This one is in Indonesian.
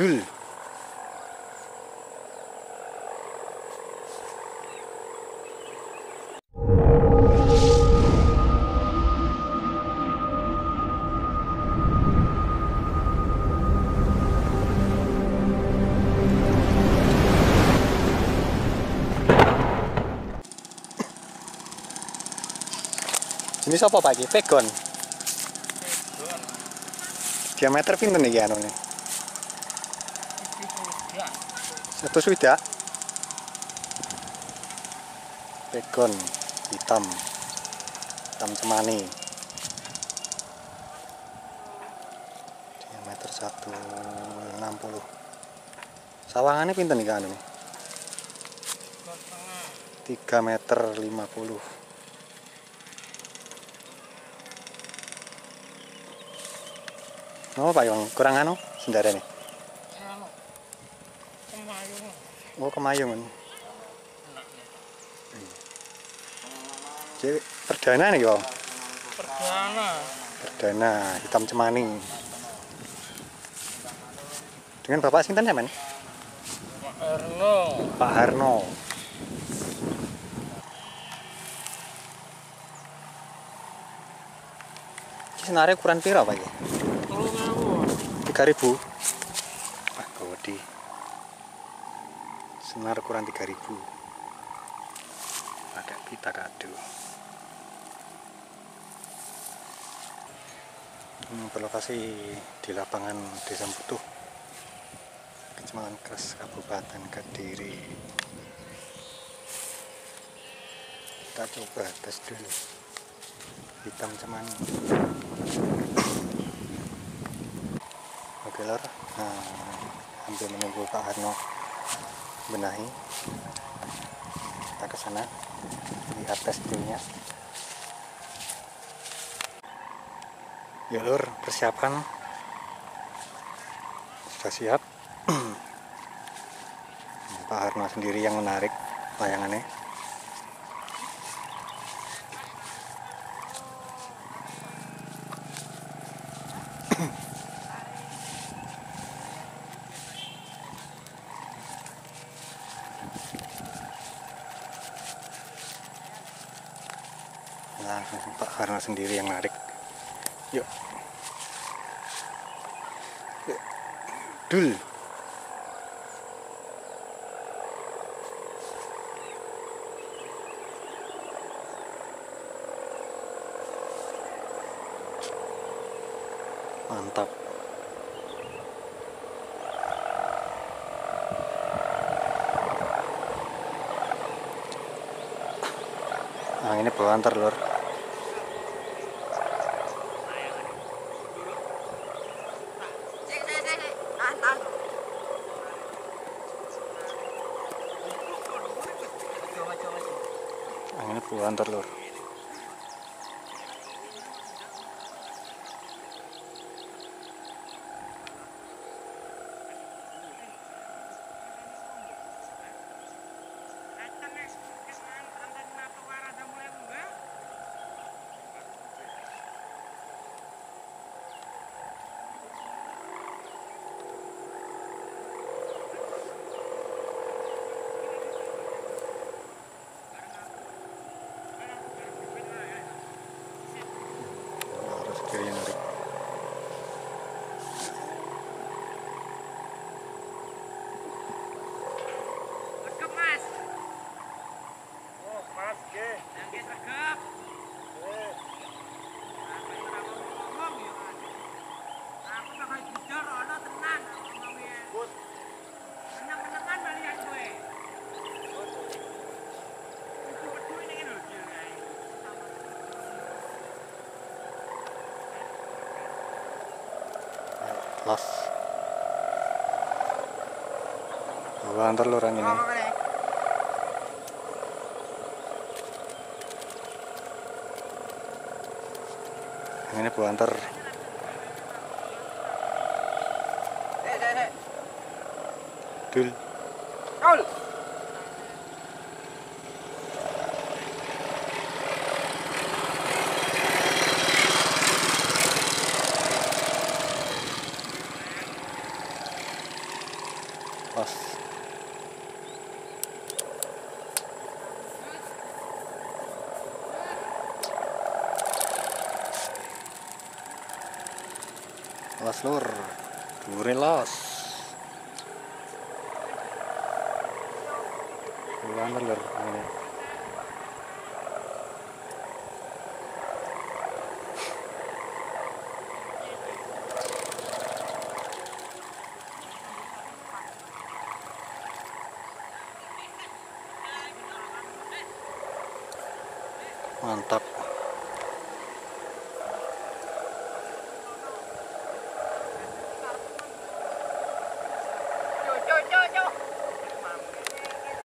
Dul. Ini apa Pak iki? Pegon. Diameter pinten iki anune? 1 swidak. Pegon hitam. Hitam cemani. Diameter 160. Sawangane pinten iki anune? 3,50 meter. Oh Pak yang kurang anu sendarane. Oh kemayungan. Jadi perdana nih Pak. Perdana hitam cemani. Dengan Bapak sinten sampean? Pak Harno. Pak Harno. Iki senare ukuran pira Pak iki? 3.000. Wah, gede. Senar ukuran 3.000. Pakai pita kado. Berlokasi di lapangan Desa Butuh, Kecamatan Kres, Kabupaten Kediri. Kita coba tes dulu. Hitam cemani. Oke lor, sambil menunggu Pak Harno benahi, kita ke sana lihat testingnya. Yuk lor, persiapan sudah siap. Pak Harno sendiri yang menarik layangannya. Nah, Pak Harno sendiri yang narik. Yuk. Yuk. Dul. Mantap. Nah, ini bawa antar lor. Ini bawa antar lor. Kiri yang narik. Mas. Oh, pas ge. Yang ge regep. Ngomong ya kan. Aku bakal jujur ana tenan ngomongnya. Bos. Tenang-tenangan balian kowe. Los. Bawa antar lor yang ini. Yang ini bawa antar. Dul. Dul. Pas. Los lur, dure los. Gimana lur ini? Mantap.